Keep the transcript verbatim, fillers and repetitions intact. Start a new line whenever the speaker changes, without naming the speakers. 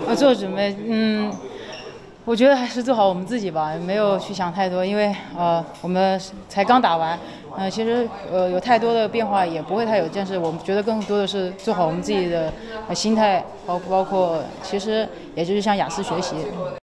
呃，做准备，嗯，我觉得还是做好我们自己吧，没有去想太多，因为呃，我们才刚打完，呃，其实呃有太多的变化也不会太有，但是我们觉得更多的是做好我们自己的呃心态，包包括其实也就是向雅思学习。